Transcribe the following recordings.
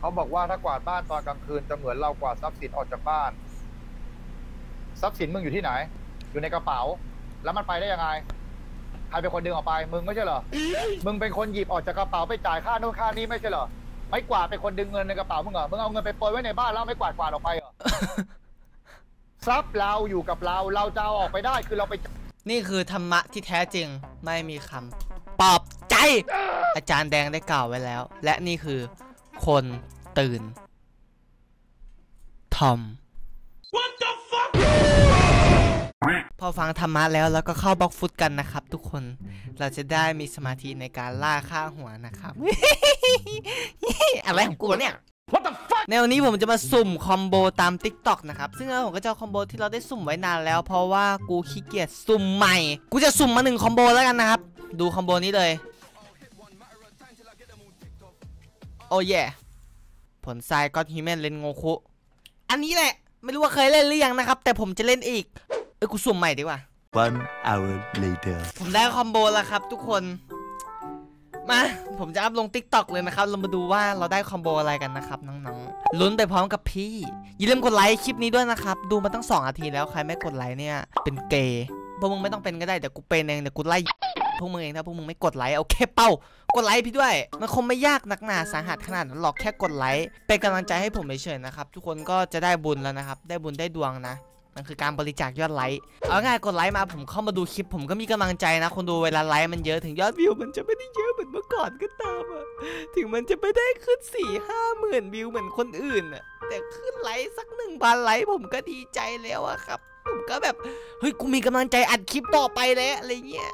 เขาบอกว่าถ้ากวาดบ้านตอนกลางคืนจะเหมือนเรากวาดทรัพย์สินออกจากบ้านทรัพย์สินมึงอยู่ที่ไหนอยู่ในกระเป๋าแล้วมันไปได้ยังไงใครเป็นคนดึงออกไปมึงไม่ใช่เหรอมึงเป็นคนหยิบออกจากกระเป๋าไปจ่ายค่าโน่นค่านี้ไม่ใช่เหรอไม่กวาดเป็นคนดึงเงินในกระเป๋ามึงเหรอมึงเอาเงินไปโปรยไว้ในบ้านแล้วไม่กวาดออกไปเหรอ ทรัพย์เราอยู่กับเราจะเอาออกไปได้คือเราไปนี่คือธรรมะที่แท้จริงไม่มีคำปลอบใจอาจารย์แดงได้กล่าวไว้แล้วและนี่คือคนตื่นทอมพอฟังธรรมะแล้วก็เข้าบล็อกฟุตกันนะครับทุกคนเราจะได้มีสมาธิในการล่าฆ่าหัวนะครับ อะไรของกูเนี่ย What the fuck ในวันนี้ผมจะมาสุ่มคอมโบตาม TikTok นะครับซึ่งผมก็จะเอาคอมโบที่เราได้สุ่มไว้นานแล้วเพราะว่ากูขี้เกียจสุ่มใหม่กูจะสุ่มมา1คอมโบแล้วกันนะครับดูคอมโบนี้เลยโอ้ยผลทรายก็อดฮิวแมนเลนโงคุอันนี้แหละไม่รู้ว่าเคยเล่นหรือยังนะครับแต่ผมจะเล่นอีกกูสุ่มใหม่ดีกว่า 1 hour later ผมได้คอมโบแล้วครับทุกคนมาผมจะอัพลง TikTok เลยนะครับเรามาดูว่าเราได้คอมโบอะไรกันนะครับน้องๆลุ้นไปพร้อมกับพี่อย่าลืมกดไลค์คลิปนี้ด้วยนะครับดูมาตั้ง2 นาทีแล้วใครไม่กดไลค์เนี่ยเป็นเกย์พวกมึงไม่ต้องเป็นก็ได้เดี๋ยวกูเป็นเองเดี๋ยวกูไล่พวกมึงเองถ้าพวกมึงไม่กดไลค์โอเคเป้ากดไลค์พี่ด้วยมันคงไม่ยากนักหนาสาหัสขนาดนั้นหรอกแค่กดไลค์เป็นกำลังใจให้ผมเฉยๆนะครับทุกคนก็จะได้บุญแล้วนะครับได้บุญได้ดวงนะมันคือการบริจาคยอดไลค์เอาง่ายกดไลค์มาผมเข้ามาดูคลิปผมก็มีกำลังใจนะคนดูเวลาไลค์มันเยอะถึงยอดวิวมันจะไม่ได้เยอะเหมือนเมื่อก่อนก็ตามอะถึงมันจะไม่ได้ขึ้น4-5 หมื่นวิวเหมือนคนอื่นอะแต่ขึ้นไลค์สัก1,000 ไลค์ผมก็ดีใจแล้วอะครับผมก็แบบเฮ้ยกูมีกำลังใจอัดคลิปต่อไปแล้วอะไรเงี้ย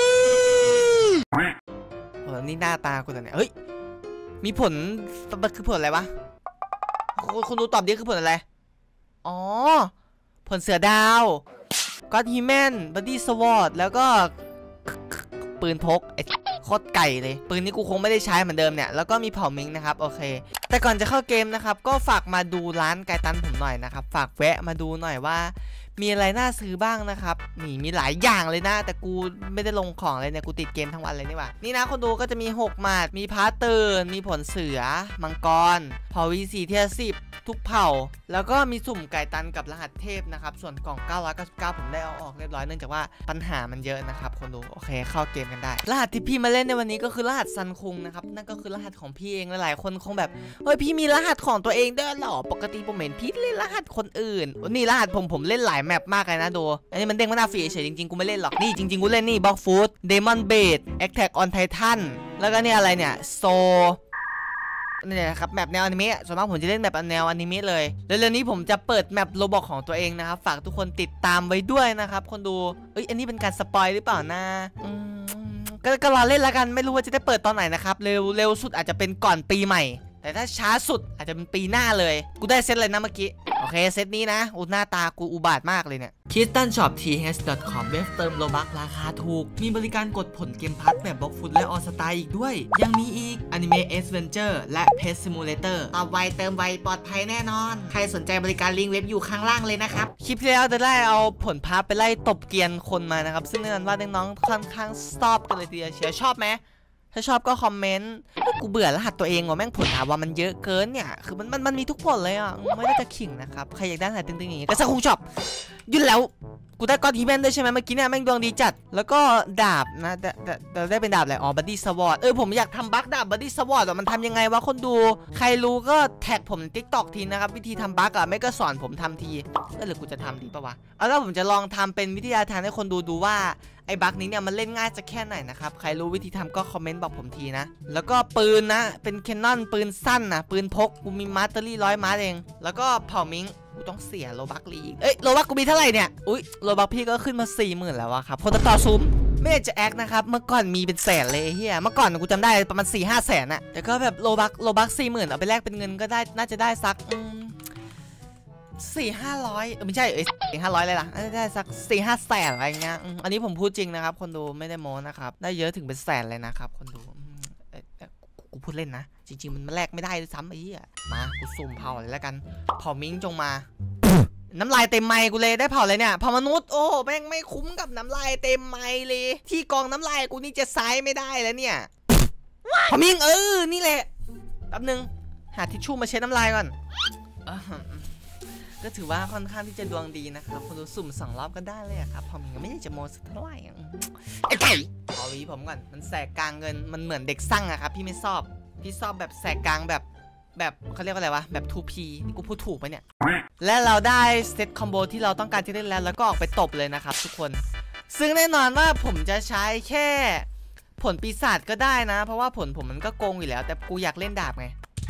นี่หน้าตากูแต่เนี่ยเฮ้ยมีผลคือผลอะไรวะคุณดูตอบดิคือผลอะไรอ๋อผลเสือดาวก็อดฮิวแมนบัดดี้สวอร์ดแล้วก็ปืนพกไอ้โคตรไก่เลยปืนนี้กูคงไม่ได้ใช้เหมือนเดิมเนี่ยแล้วก็มีเผ่ามิงนะครับโอเคแต่ก่อนจะเข้าเกมนะครับก็ฝากมาดูร้านไกตันผมหน่อยนะครับฝากแวะมาดูหน่อยว่ามีอะไรน่าซื้อบ้างนะครับนี่มีหลายอย่างเลยนะแต่กูไม่ได้ลงของเลยเนี่ยกูติดเกมทั้งวันเลยนี่หว่านี่นะคนดูก็จะมี6 หมัดมีพาร์ตเตอร์มีผลเสือมังกรเผ่า V4 เทียร์10ทุกเผ่าแล้วก็มีสุ่มไก่ตันกับรหัสเทพนะครับส่วนกล่อง999ผมได้เอาออกเรียบร้อยเนื่องจากว่าปัญหามันเยอะนะครับคนดูโอเคเข้าเกมกันได้รหัสที่พี่มาเล่นในวันนี้ก็คือรหัสซันคุงนะครับนั่นก็คือรหัสของพี่เองหลายๆคนคงแบบเฮ้ยพี่มีรหัสของตัวเองด้วยเหรอปกติผมเห็นพี่เล่นรหัสคนอื่นนี่รหัสผมเล่นหลายแมปมากเลยนะดูอันนี้มันเด้งมาหน้าฟรีเฉยจริงๆกูไม่เล่นหรอกนี่จริงๆกูเล่นนี่บล็อกฟูดเดมอนเบดแอคแท็กออนไททันแล้วก็เนี่ยอะไรเนี่ยโซนี่นะครับแมปแนวอนิเมะส่วนมากผมจะเล่นแบบแนวอนิเมะเลยเร็วๆนี้ผมจะเปิดแมปโรบอกของตัวเองนะครับฝากทุกคนติดตามไว้ด้วยนะครับคนดูอันนี้เป็นการสปอยหรือเปล่านะก็รอเล่นแล้วกันไม่รู้ว่าจะได้เปิดตอนไหนนะครับเร็วสุดอาจจะเป็นก่อนปีใหม่แต่ถ้าช้าสุดอาจจะเป็นปีหน้าเลยกูได้เซตเลยนะเมื่อกี้โอเคเซตนี้นะหน้าตากูอุบาทมากเลยเนี่ย KristanShopTH.com เว็บเติมโลบัคราคาถูกมีบริการกดผลเกมพัทแบบบล็อกฟุตและออสตาอีกด้วยยังมีอีก Anime Adventure และ Pet Simulator ตอบไวเติมไวปลอดภัยแน่นอนใครสนใจบริการลิงก์เว็บอยู่ข้างล่างเลยนะครับคลิปที่แล้วจะได้เอาผลพัทไปไล่ตบเกียนคนมานะครับซึ่งแน่นอนว่าน้องๆค่อนข้างชอบกันเลยทีเดียวเชียร์ชอบไหมถ้าชอบก็คอมเมนต์กูเบื่อรหัสตัวเองว่ะแม่งผลถามว่ามันเยอะเกินเนี่ยคือมันมีทุกผลเลยอ่ะไม่ได้จะขิงนะครับใครอยากได้รหัสตึงๆอย่างงี้ก็สักคงช็อปยุ่นแล้วกูได้ก้อนทีแมนด้วยใช่ไหมเมื่อกี้เนี่ยแม่งดวงดีจัดแล้วก็ดาบนะแต่ได้เป็นดาบอะไรอ๋อบัดดี้สวอร์ดผมอยากทำบัคดาบบัดดี้สวอร์ดแต่มันทำยังไงวะคนดูใครรู้ก็แท็กผมใน TikTok ทีนะครับวิธีทำบัคไม่ก็สอนผมทำทีหรือกูจะทำดีปะวะแล้วผมจะลองทำเป็นวิทยาทานให้คนดูว่าไอ้บัคนี้เนี่ยมันเล่นง่ายจะแค่ไหนนะครับใครรู้วิธีทำก็คอมเมนต์บอกผมทีนะแล้วก็ปืนนะเป็นแคนนอนปืนสั้นนะปืนพกกูมีมาสเตอรี่100 มาสเองแล้วก็เผ่ามิงกูต้องเสียโลบัคลีกโลบัคกูมีเท่าไหร่เนี่ยโลบัคพี่ก็ขึ้นมา 40,000 แล้วอะครับคนต่อซูมไม่จะแอคนะครับเมื่อก่อนมีเป็นแสนเลยเฮียเมื่อก่อนกูจำได้ประมาณ 4-5 แสนอะแต่ก็แบบโลบัค 40,000 เอาไปแลกเป็นเงินก็ได้น่าจะได้สัก400-500ไม่ใช่400-500เลยล่ะได้สัก4-5 แสนอะไรเงี้ยอันนี้ผมพูดจริงนะครับคนดูไม่ได้โม้นะครับได้เยอะถึงเป็นแสนเลยนะครับคนดูกูพูดเล่นนะจริงๆมันแลกไม่ได้ด้วยซ้ำไอ้เหี้ยมากูซูมเผาเลยแล้วกันเผามิงจงมาน้ำลายเต็มไมค์กูเลยได้เผาเลยเนี่ยเผามนุษย์โอ้แม่งไม่คุ้มกับน้ำลายเต็มไมค์เลยที่กองน้ำลายกูนี่จะซ้ายไม่ได้แล้วเนี่ยเผามิงนี่แหละแป๊บนึงหาทิชชู่มาเช็ดน้ำลายก่อนก็ถือว่าค่อนข้างที่จะดวงดีนะครับคนดูสุ่ม2 รอบก็ได้เลยครับพอมันก็ไม่ได้จะโมสักเท่าไหร่ไอ้ไก่ขอวีผมก่อนมันแสกกลางเงินมันเหมือนเด็กสั่งอะครับพี่ไม่ชอบพี่ชอบแบบแสกกลางแบบเขาเรียกว่าอะไรวะแบบ 2P นี่กูพูดถูกปะเนี่ยและเราได้เซตคอมโบที่เราต้องการที่ได้แล้วก็ออกไปตบเลยนะครับทุกคนซึ่งแน่นอนว่าผมจะใช้แค่ผลปีศาจก็ได้นะเพราะว่าผลผมมันก็โกงอยู่แล้วแต่กูอยากเล่นดาบไง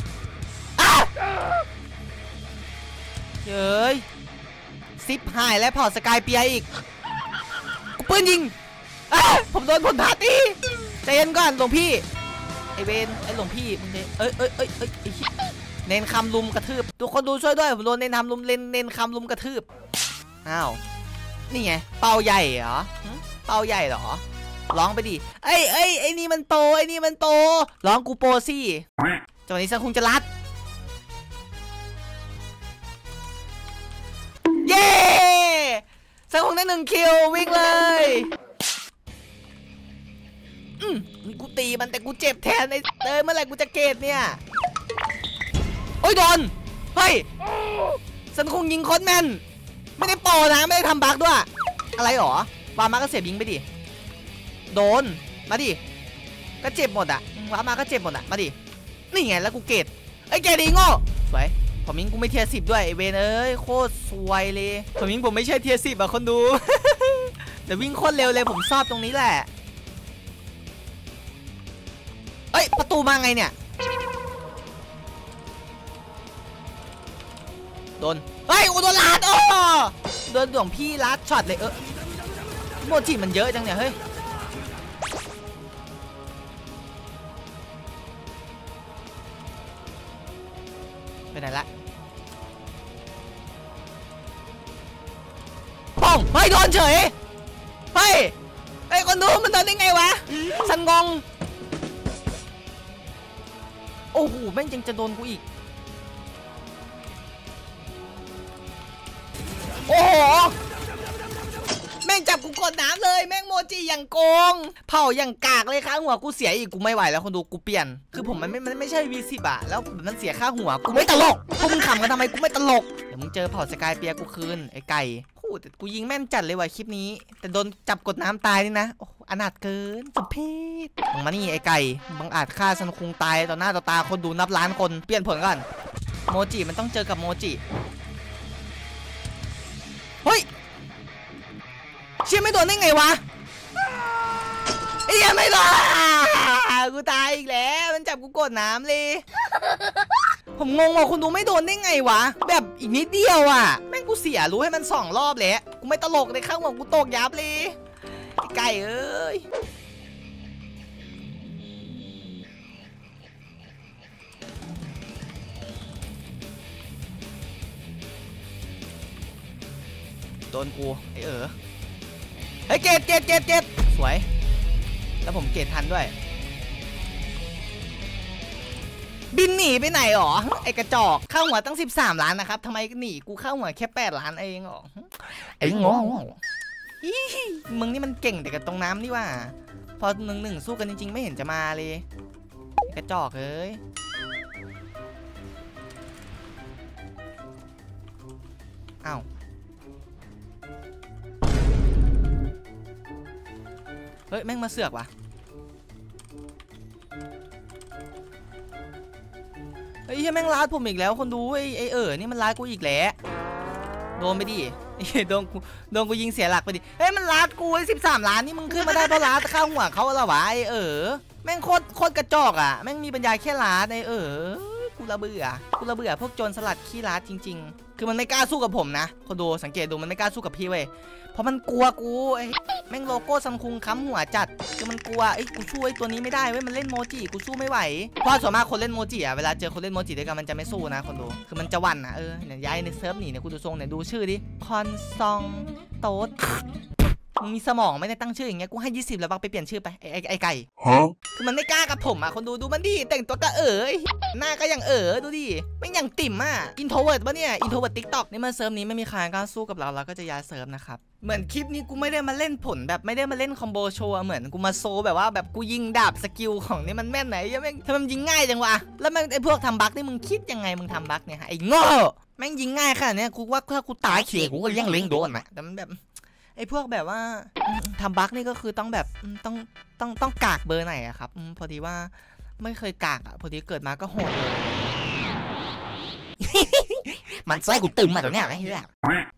เฮ้ยซิปหายและเผาสกายเปียอีกกูปืนยิงผมโดนผลพาตีใจเย็นก่อนหลวงพี่ไอเวนไอหลวงพี่มึงเนี่ยเน้นคำลุมกระทืบทุกคนดูช่วยด้วยผมโดนเน้นคำลุมเน้นคำลุมกระทืบอ้าวนี่ไงเป่าใหญ่เหรอเป่าใหญ่เหรอร้องไปดิไอ้นี่มันโตไอ้นี่มันโตร้องกูโปสิจังหวะนี้ฉันคงจะรัดเย้ฉันคงได้1 คิววิ่งเลยกูตีมันแต่กูเจ็บแทนไอ้เมื่อไหร่กูจะเกตเนี่ยโอ้ยโดนเฮ้ยฉันคงยิงโคตรแม่นไม่ได้โปรนะไม่ได้ทำบั๊กด้วยอะไรหรอวามาก็เสียบยิงไปดิโดนมาดิก็เจ็บหมดอะวามาก็เจ็บหมดอะมาดินี่ไงแล้วกูเกตไอ้เกตดีโง่สวยผมยิงกูไม่เทียร์10ด้วยไอเวนเอ้ยโคตรสวยเลยผมยิงผมไม่ใช่เทียร์10อะคนดู แต่วิ่งโคตรเร็วเลยผมชอบตรงนี้แหละเอ้ยประตูมาไงเนี่ยโดนเฮ้ยโดนลาดโอ้โดนหลวงพี่ลาดช็อตเลยโมจิมันเยอะจังเนี่ยเฮ้ยไปไหนละป้องเฮ้ยโดนเฉยเฮ้ยไอ้คนดูมันโดนได้ไงวะฉันงงโอ้โหแม่งยังจะโดนกูอีกโอ้โหแม่งจับกูกดน้ำเลยแม่งโมจิอย่างโกงเผาอย่างกากเลยค่ะหัวกูเสียอีกกูไม่ไหวแล้วคนดูกูเปลี่ยนคือผมมันไม่ใช่V10อะแล้วมันเสียค่าหัวกูไม่ตลกพวกมึงขำกันทำไมกูไม่ตลกเดี๋ยวมึงเจอเผาสกายเปียกูคืนไอ้ไก่แต่กูยิงแม่นจัดเลยว่ะคลิปนี้แต่โดนจับกดน้ำตายนี่นะโอ้อนาถเกินสมเพชมึงมานี่ไอ้ไก่บังอาจฆ่าฉันคงตายต่อหน้าต่อตาคนดูนับล้านคนเปลี่ยนผลก่อนโมจิมันต้องเจอกับโมจิเฮ้ยเชี่ยไม่โดนได้ไงวะไอ้ยังไม่โดนกูตายอีกแล้วมันจับกูกดน้ำเลยผมงงว่าคุณดูไม่โดนได้ไงวะแบบอีกนิดเดียวอ่ะแม่งกูเสียรู้ให้มัน2 รอบแล้วกูไม่ตลกเลยข้างหัวกูตกยับเลยไก่เอ้ยโดนกูไอ้เฮ้ยเกตสวยแล้วผมเกตทันด้วยบินหนีไปไหนหรอไอ้กระจอกเข้าหัวตั้ง13 ล้านนะครับทำไมหนีกูเข้าหัวแค่8 ล้านเองหรอไอ้งงมึงนี่มันเก่งแต่กับตรงน้ำนี่ว่าพอ1-1สู้กันจริงๆไม่เห็นจะมาเลยกระจอกเอ้ยอ้าวเฮ้ยแม่งมาเสือกว่ะเฮ้ยแม่งร้ายผมอีกแล้วคนดูไอ้นี่มันร้ายกูอีกแล้วโดนไปดิโดนกูยิงเสียหลักไปดิเฮ้ยมันร้ายกูไอ้13 ล้านนี่มึงขึ้นมาได้เพราะร้ายข้าวหัวเขาเหรอวะไอ้แม่งโคตรกระจอกอ่ะแม่งมีปัญญาแค่ร้ายไอ้กูระเบื่อพวกโจรสลัดขี้ร้ายจริงๆคือมันไม่กล้าสู้กับผมนะคนดูสังเกตดูมันไม่กล้าสู้กับพี่เว้ยเพราะมันกลัวกูแม่งโลโก้ซัมคุงค้ำหัวจัดคือมันกลัวกูสู้ไอ้ตัวนี้ไม่ได้เว้ยมันเล่นโมจิกูสู้ไม่ไหวเพราะส่วนมากคนเล่นโมจิอ่ะเวลาเจอคนเล่นโมจิด้วยกันมันจะไม่สู้นะคนดูคือมันจะวันนะเนี่ยย้ายในเซิร์ฟหนีเนี่ยกูดูทรงเนี่ยดูชื่อดิคอนซองโต๊ดมึงมีสมองไหมในตั้งชื่ออย่างเงี้ยกูให้20แล้วบักไปเปลี่ยนชื่อไปไอ้ไก่ Huh? คือมันไม่กล้ากับผมอ่ะคนดูมันดิแต่งตัวก็หน้าก็ยังดูดิไม่อย่างติ่มอ่ะอินโทรเวิร์ดปะเนี่ยอินโทรเวิร์ดติ๊กต็อกนี่มันเซิร์ฟนี้ไม่มีใครกล้าสู้กับเราก็จะย้ายเซิร์ฟนะครับเหมือนคลิปนี้กูไม่ได้มาเล่นผลแบบไม่ได้มาเล่นคอมโบโชว์เหมือนกูมาโซแบบว่าแบบกูยิงดาบสกิลของนี่มันแม่นไหนยังไม่ทำไมมันยิงง่ายจังวะแล้วมันไอ้พวกทำบั๊กนี่มึงคิดยังไงมึงทำบั๊กเนี่ยไอ้โง่แม่งยิงง่ายขนาดนี้กูว่าถ้ากูตายเขี่ยกูก็ยังเล็งโดนนะแต่มันแบบไอ้พวกแบบว่าทำบั๊กนี่ก็คือต้องแบบต้องกากเบอร์ไหนอะครับพอดีว่าไม่เคยกากอะพอดีเกิดมาก็โหดเลย มันไส้กูตึงมาตัวเนี้ยไอ้เหี้ย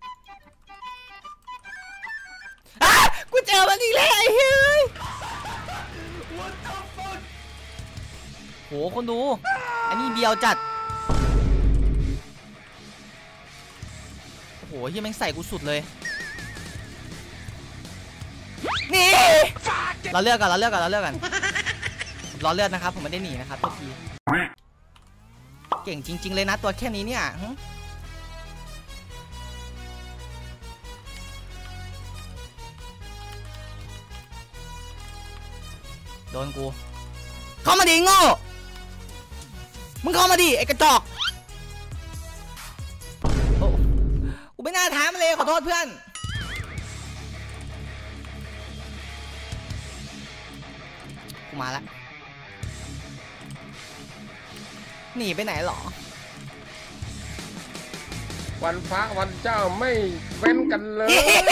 กูเจอมันอีกแล้วไอ้เฮ้ยโหคนดูอันนี้เบียวจัดโอ้โหเฮียแม่งใส่กูสุดเลยนี่เราเลือกกันรอเลือดนะครับผมไม่ได้หนีนะครับทุกทีเก่งจริงๆเลยนะตัวแค่นี้เนี่ยโดนกูเข้ามาดิโง่มึงเข้ามาดิไอ้กระจอกโอ้กูไม่น่าถามเลยขอโทษเพื่อนกูมาแล้วหนีไปไหนหรอวันพระวันเจ้าไม่เว้นกันเลย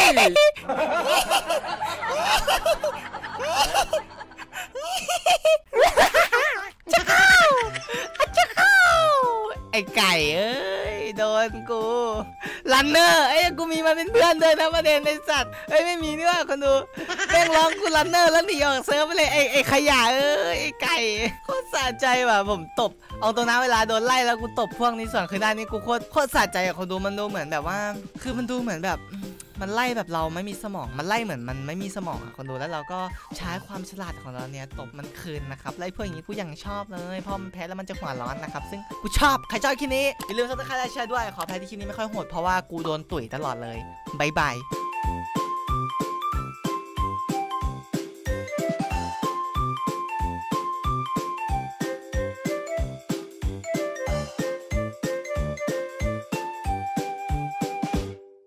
ไอ้ไก่เอ้ยโดนกูลันเนอร์ไอ้กูมีมาเป็นเพื่อนด้วยนะประเด็นไอ้สัตว์เอ้ยไม่มีนี่ว่าคนดูแม่งร้องกูลันเนอร์แล้วหนีออกเซิร์ฟไปเลยไอ้ขยะเอ้ยไอ้ไก่โคตรสะใจว่ะผมตบเอาตัวน้าเวลาโดนไล่แล้วกูตบพวกนี้ส่วนคือด้านนี้กูโคตรสะใจอะคนดูมันดูเหมือนแบบว่าคือมันดูเหมือนแบบมันไล่แบบเราไม่มีสมองมันไล่เหมือนมันไม่มีสมองอะคนดูแล้วเราก็ใช้ความฉลาดของเราเนี่ยตบมันคืนนะครับไล่พวกอย่างนี้กูยังชอบเลยพอมันแพ้แล้วมันจะหัวร้อนนะครับซึ่งกูชอบใครชอบคลิปนี้อย่าลืมซับสไครต์และแชร์ด้วยขออภัยที่คลิปนี้ไม่ค่อยโหดเพราะว่ากูโดนตุ๋ยตลอดเลยบ๊ายบาย